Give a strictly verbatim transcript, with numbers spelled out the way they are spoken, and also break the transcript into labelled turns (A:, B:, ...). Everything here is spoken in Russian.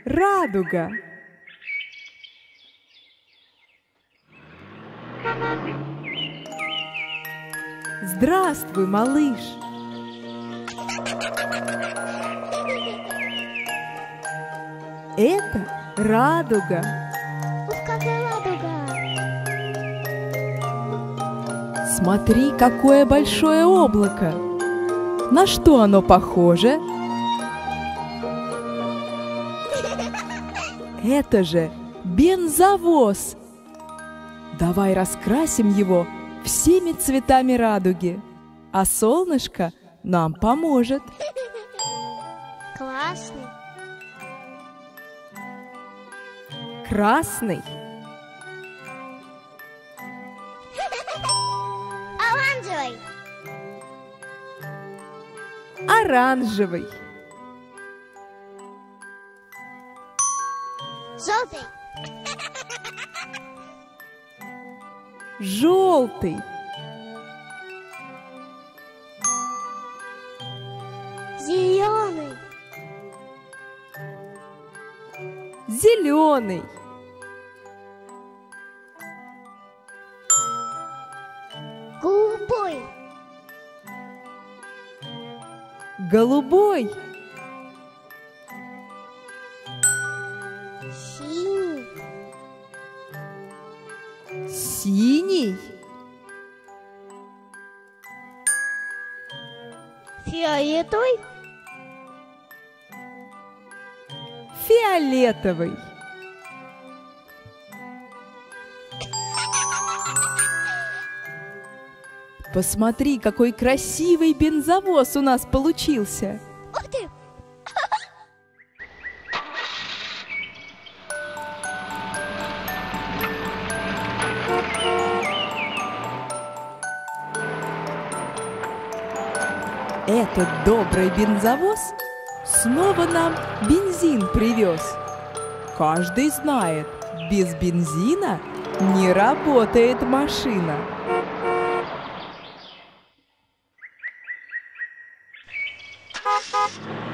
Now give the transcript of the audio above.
A: радуга. Здравствуй, малыш. Это радуга.
B: Ух, какая радуга!
A: Смотри, какое большое облако. На что оно похоже? Это же бензовоз. Давай раскрасим его всеми цветами радуги, а солнышко нам поможет.
B: Классный.
A: Красный,
B: Оранжевый.
A: оранжевый,
B: Желтый.
A: желтый,
B: Зеленый.
A: зеленый,
B: Голубой.
A: голубой,
B: Синий.
A: синий,
B: Фиолетовый.
A: фиолетовый. Посмотри, какой красивый бензовоз у нас получился.
B: Ух ты!
A: Этот добрый бензовоз снова нам бензин привез. Каждый знает, без бензина не работает машина.
B: Ха-ха.